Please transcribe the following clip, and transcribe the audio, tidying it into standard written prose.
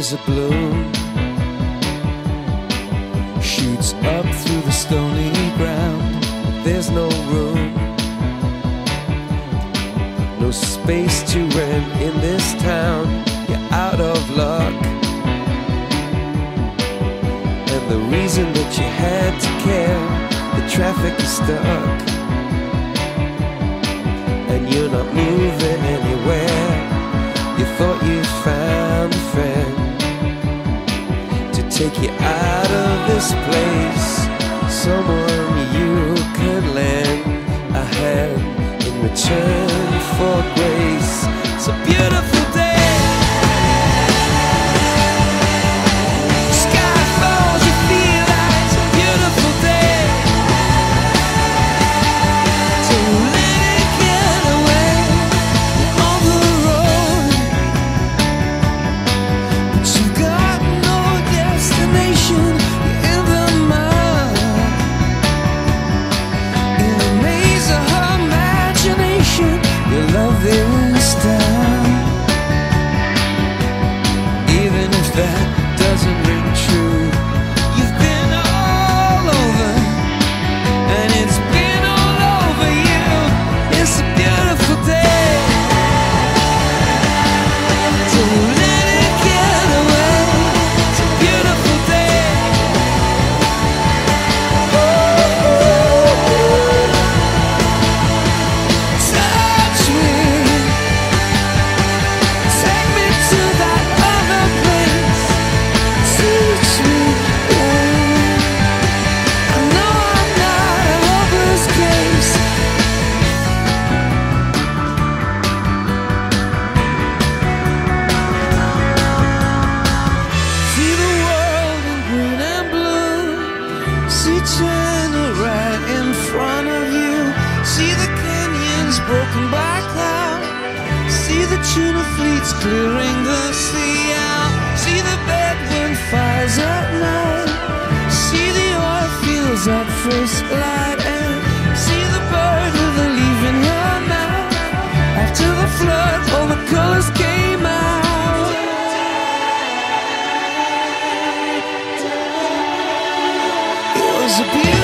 There's a bloom shoots up through the stony ground, but there's no room, no space to rent in this town. You're out of luck, and the reason that you had to care, the traffic is stuck, and you're not moving anywhere. You thought you found a friend to take you out of this place, someone you could lend a hand in return for grace. It's a beautiful day. Sky falls, you feel like it's a beautiful day. So let it get away on the road, but you've got no destination. You're in the mud, in a maze of her imagination. Your love is down, even if that doesn't ring true. You've been all over, and it's been all over you. It's a beautiful day. So let it get away. It's a beautiful day. Touch me, take me to that other place. Teach me, I know I'm not a hopeless case. See the world in green and blue. See China right in front of you. See the canyons broken by cloud. See the tuna fleets clearing the sea out. See the bedroom fires at night. See the oil fields at first light. And see the bird with a leaf in her mouth. After the flood, all the colors came out. It was a beautiful